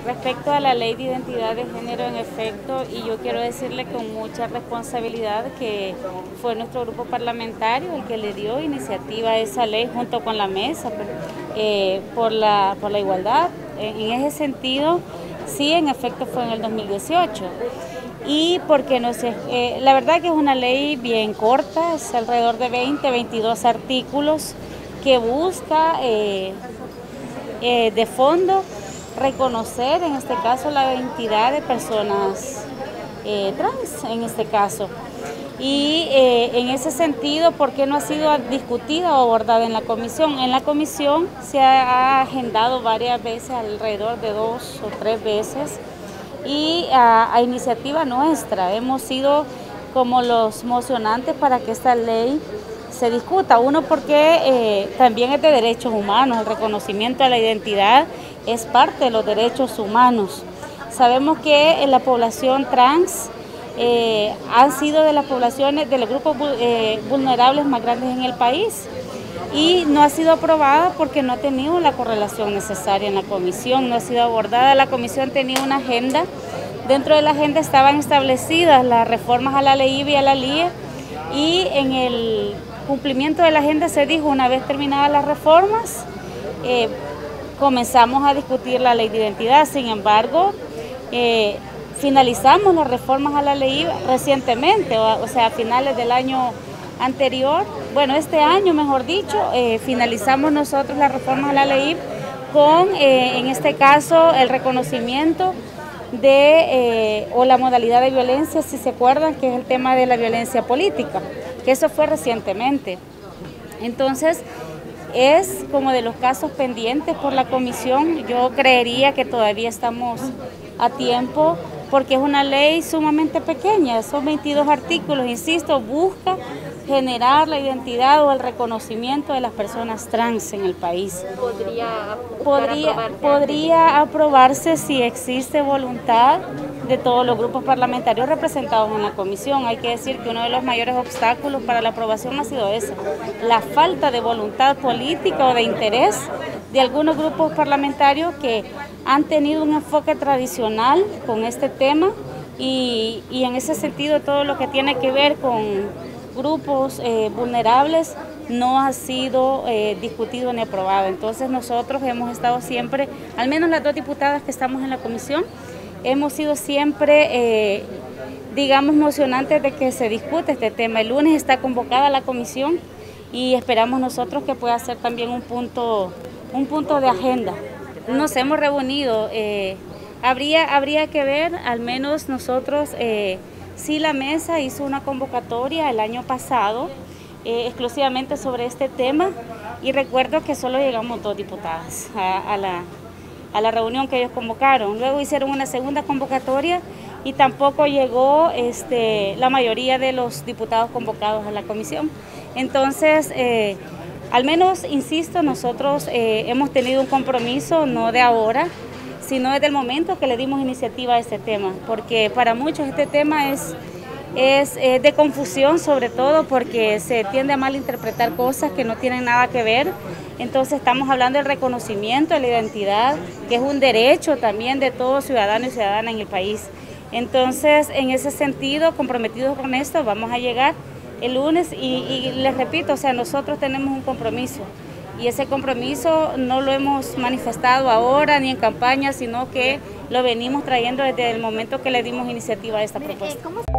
Respecto a la ley de identidad de género, en efecto, y yo quiero decirle con mucha responsabilidad que fue nuestro grupo parlamentario el que le dio iniciativa a esa ley junto con la mesa por la igualdad. En ese sentido, sí, en efecto fue en el 2018. Y porque no sé, la verdad que es una ley bien corta, es alrededor de 22 artículos que busca de fondo reconocer en este caso la identidad de personas trans en este caso. Y en ese sentido, ¿por qué no ha sido discutida o abordada en la comisión? En la comisión se ha agendado varias veces, alrededor de 2 o 3 veces, y a iniciativa nuestra hemos sido como los mocionantes para que esta ley se discuta. Uno, porque también es de derechos humanos, el reconocimiento de la identidad es parte de los derechos humanos. Sabemos que la población trans han sido de las poblaciones, de los grupos vulnerables más grandes en el país, y no ha sido aprobada porque no ha tenido la correlación necesaria en la comisión, no ha sido abordada. La comisión tenía una agenda, dentro de la agenda estaban establecidas las reformas a la ley IVA y a la LIE, y en el cumplimiento de la agenda se dijo, una vez terminadas las reformas, comenzamos a discutir la ley de identidad. Sin embargo, finalizamos las reformas a la ley recientemente, o sea, a finales del año anterior, bueno, este año mejor dicho, finalizamos nosotros las reformas a la ley con, en este caso, el reconocimiento de, o la modalidad de violencia, si se acuerdan, que es el tema de la violencia política, que eso fue recientemente. Entonces, es como de los casos pendientes por la comisión. Yo creería que todavía estamos a tiempo, porque es una ley sumamente pequeña, son 22 artículos, insisto, busca generar la identidad o el reconocimiento de las personas trans en el país. Podría aprobarse si existe voluntad de todos los grupos parlamentarios representados en la comisión. Hay que decir que uno de los mayores obstáculos para la aprobación ha sido ese, la falta de voluntad política o de interés de algunos grupos parlamentarios que han tenido un enfoque tradicional con este tema, y en ese sentido todo lo que tiene que ver con grupos vulnerables no ha sido discutido ni aprobado. Entonces nosotros hemos estado siempre, al menos las 2 diputadas que estamos en la comisión, hemos sido siempre, digamos, mocionantes de que se discute este tema. El lunes está convocada la comisión y esperamos nosotros que pueda ser también un punto de agenda. Nos hemos reunido, habría que ver, al menos nosotros, sí, la mesa hizo una convocatoria el año pasado exclusivamente sobre este tema, y recuerdo que solo llegamos 2 diputadas a la reunión que ellos convocaron. Luego hicieron una segunda convocatoria y tampoco llegó la mayoría de los diputados convocados a la comisión. Entonces, al menos, insisto, nosotros hemos tenido un compromiso, no de ahora, sino desde el momento que le dimos iniciativa a este tema, porque para muchos este tema es de confusión, sobre todo porque se tiende a malinterpretar cosas que no tienen nada que ver. Entonces estamos hablando del reconocimiento de la identidad, que es un derecho también de todo ciudadano y ciudadana en el país. Entonces, en ese sentido, comprometidos con esto, vamos a llegar el lunes y les repito, o sea, nosotros tenemos un compromiso. Y ese compromiso no lo hemos manifestado ahora ni en campaña, sino que lo venimos trayendo desde el momento que le dimos iniciativa a esta propuesta.